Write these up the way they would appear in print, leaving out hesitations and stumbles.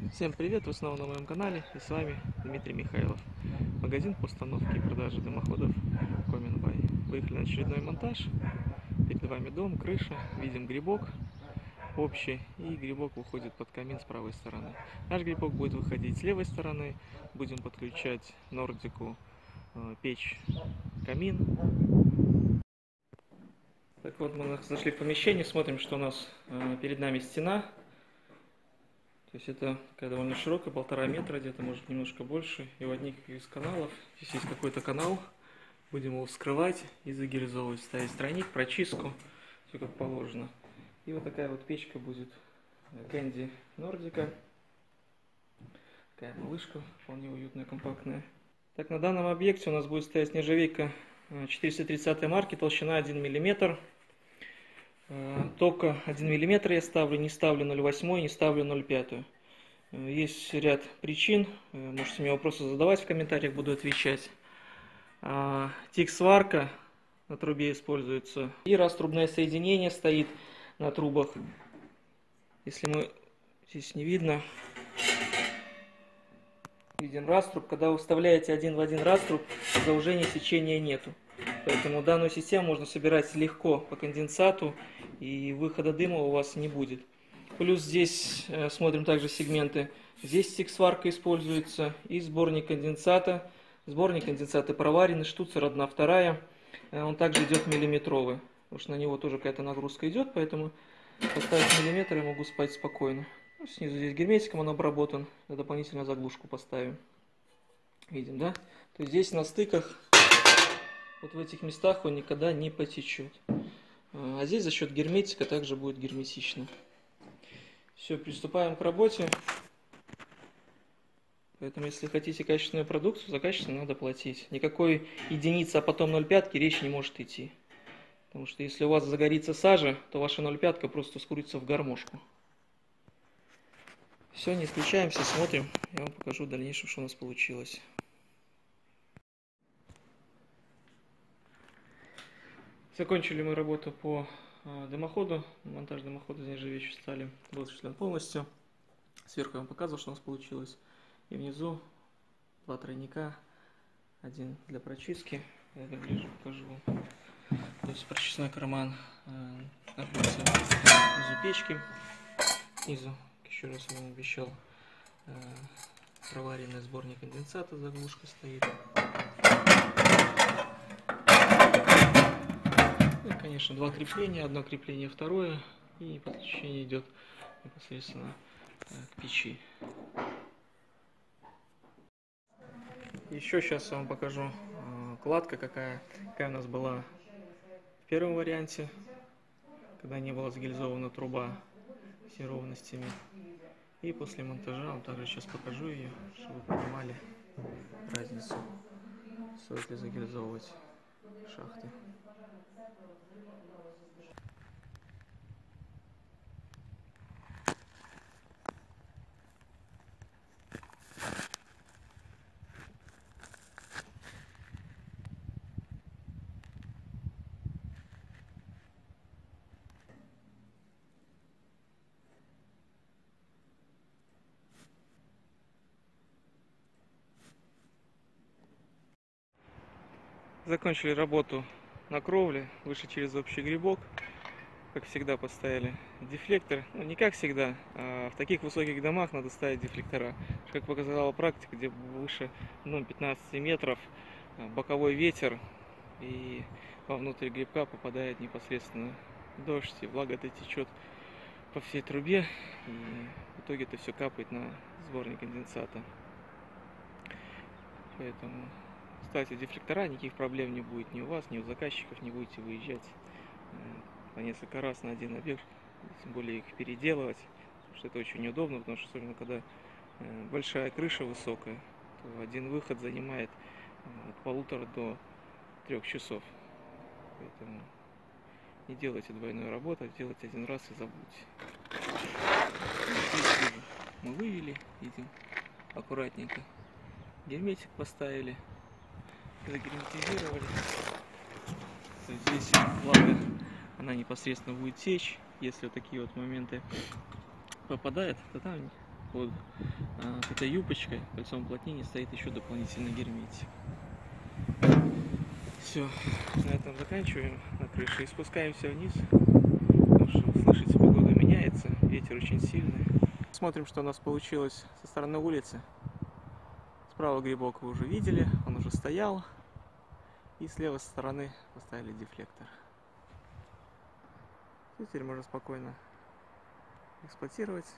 Всем привет! Вы снова на моем канале, и с вами Дмитрий Михайлов. Магазин по установке и продаже дымоходов Коминбай. Выехали на очередной монтаж. Перед вами дом, крыша, видим грибок общий, и грибок выходит под камин с правой стороны. Наш грибок будет выходить с левой стороны. Будем подключать Нордику печь, камин. Так вот, мы зашли в помещение, смотрим, что у нас перед нами стена. То есть это такая довольно широкая, 1,5 метра где-то, может немножко больше. И у одних из каналов, здесь есть какой-то канал, будем его вскрывать и загильзовывать, ставить тройник, прочистку, все как положено. И вот такая вот печка будет Кэнди Нордика. Такая малышка, вполне уютная, компактная. Так, на данном объекте у нас будет стоять нержавейка 430 марки, толщина 1 мм. Только 1 мм я ставлю, не ставлю 0,8, не ставлю 0,5. Есть ряд причин, можете мне вопросы задавать в комментариях, буду отвечать. Тик-сварка на трубе используется. И раструбное соединение стоит на трубах. Если мы здесь не видно, виден раструб. Когда вы вставляете один в один раструб, заужения сечения нету. Поэтому данную систему можно собирать легко по конденсату, и выхода дыма у вас не будет. Плюс здесь смотрим также сегменты. Здесь тик-сварка используется и сборник конденсата. Сборник конденсата проваренный, штуцер 1/2. Он также идет миллиметровый, потому что на него тоже какая-то нагрузка идет, поэтому поставив миллиметр я могу спать спокойно. Снизу здесь герметиком он обработан, дополнительно заглушку поставим. Видим, да? То есть здесь на стыках, вот в этих местах он никогда не потечет. А здесь за счет герметика также будет герметично. Все, приступаем к работе. Поэтому, если хотите качественную продукцию, за качество надо платить. Никакой единицы, а потом 0,5 речь не может идти. Потому что если у вас загорится сажа, то ваша 0,5 просто скурится в гармошку. Все, не отключаемся, смотрим. Я вам покажу в дальнейшем, что у нас получилось. Закончили мы работу по дымоходу. Монтаж дымохода из нержавеющей стали был осуществлен полностью. Сверху я вам показывал, что у нас получилось. И внизу 2 тройника. Один для прочистки. Я как ближе покажу. То есть прочистной карман находится внизу печки. Снизу, еще раз я вам обещал, проваренный сборник конденсата, заглушка стоит. И, конечно, 2 крепления, одно крепление, второе, и подключение идет непосредственно к печи. Еще сейчас я вам покажу кладка, какая у нас была в первом варианте, когда не была загильзована труба с неровностями. И после монтажа вам также сейчас покажу ее, чтобы вы понимали разницу, стоит ли загильзовывать шахты. Закончили работу на кровле, вышли через общий грибок. Как всегда поставили дефлектор. Ну, не как всегда, а в таких высоких домах надо ставить дефлектора. Как показала практика, где выше 15 метров, боковой ветер, и вовнутрь грибка попадает непосредственно дождь, и влага-то течет по всей трубе, и в итоге это все капает на сборник конденсата. Поэтому ставьте дефлектора, никаких проблем не будет ни у вас, ни у заказчиков, не будете выезжать по несколько раз на один объект, тем более их переделывать, потому что это очень неудобно, потому что особенно когда большая крыша высокая, то один выход занимает от 1,5 до 3 часов. Поэтому не делайте двойную работу, а делайте один раз и забудьте. Мы вывели, видим, аккуратненько. Герметик поставили, загерметизировали. Здесь влага, она непосредственно будет течь. Если вот такие вот моменты попадает, то там под этой юбочкой, кольцом уплотнения, стоит еще дополнительный герметик. Все, на этом заканчиваем на крыше и спускаемся вниз, потому что, слышите, погода меняется, ветер очень сильный. Смотрим, что у нас получилось со стороны улицы. Справа грибок вы уже видели, он уже стоял. И с левой стороны поставили дефлектор. Теперь можно спокойно эксплуатировать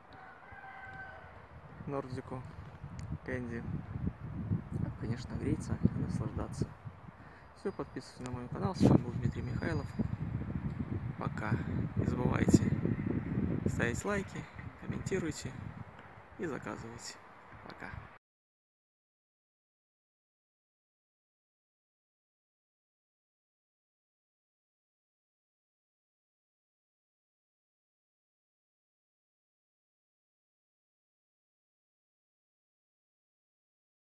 Нордику Кэнди. Конечно, греться и наслаждаться. Все, подписывайтесь на мой канал. С вами был Дмитрий Михайлов. Пока. Не забывайте ставить лайки, комментируйте и заказывайте. Пока.